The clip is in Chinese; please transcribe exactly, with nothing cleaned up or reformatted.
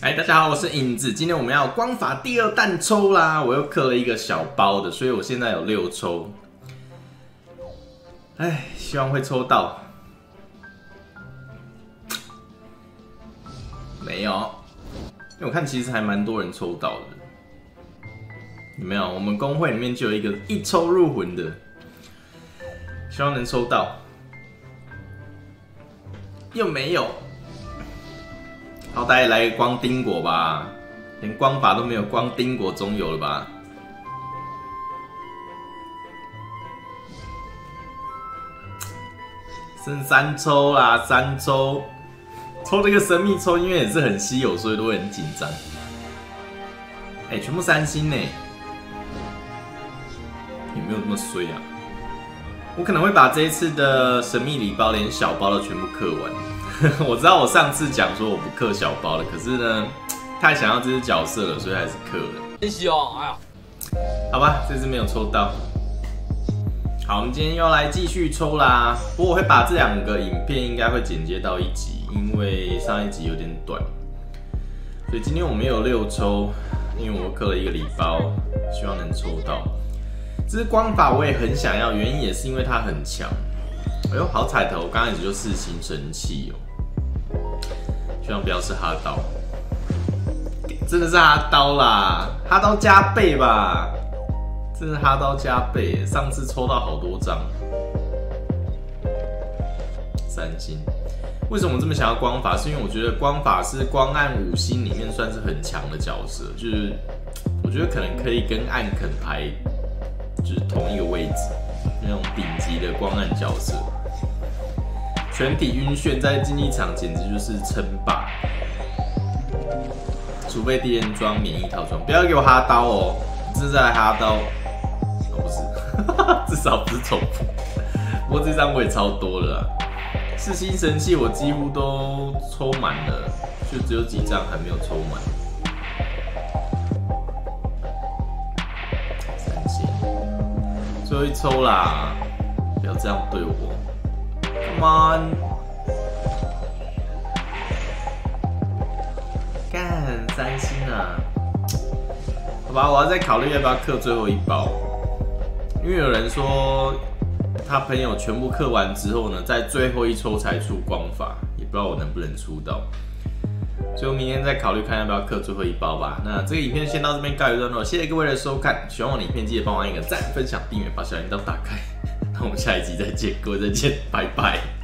嗨，大家好，我是影子。今天我们要光法第二弹抽啦，我又刻了一个小包的，所以我现在有六抽。哎，希望会抽到。没有，因为我看其实还蛮多人抽到的。有没有？我们公会里面就有一个一抽入魂的，希望能抽到。又没有。好歹也来个光丁果吧，连光法都没有，光丁果总有了吧？剩三抽啦，三抽，抽这个神秘抽，因为也是很稀有，所以都会很紧张。哎、欸，全部三星呢，有没有那么衰啊？我可能会把这一次的神秘礼包连小包的全部刻完。我知道我上次讲说我不刻小包了，可是呢，太想要这只角色了，所以还是刻了。 真希望，哎呀， 好吧，这次没有抽到。好，我们今天又来继续抽啦。不过我会把这两个影片应该会剪接到一集，因为上一集有点短，所以今天我们有六抽，因为我刻了一个礼包，希望能抽到。这支光法我也很想要，原因也是因为它很强。哎呦，好彩头！我刚开始就四星神器哦，希望不要是哈刀，真的是哈刀啦，哈刀加倍吧，真是哈刀加倍。上次抽到好多张，三星。为什么我这么想要光法？是因为我觉得光法是光暗五星里面算是很强的角色，就是我觉得可能可以跟暗肯排就是同一个位置，那种顶级的光暗角色。全体晕眩在竞技场简直就是称霸，除非敌人装免疫套装，不要给我哈刀哦！这是在哈刀，哦不是，至少不是重复。不过这张我也超多了啦，四星神器我几乎都抽满了，就只有几张还没有抽满。三星，最后一抽啦！不要这样对我。Come on！ 干三星啊！好吧，我要再考虑要不要刻最后一包，因为有人说他朋友全部刻完之后呢，在最后一抽才出光法，也不知道我能不能出到，所以我明天再考虑看要不要刻最后一包吧。那这个影片先到这边告一段落，谢谢各位的收看，喜欢我的影片记得帮我按一个赞、分享、订阅，把小铃铛打开。那我们下一集再见，各位再见，拜拜。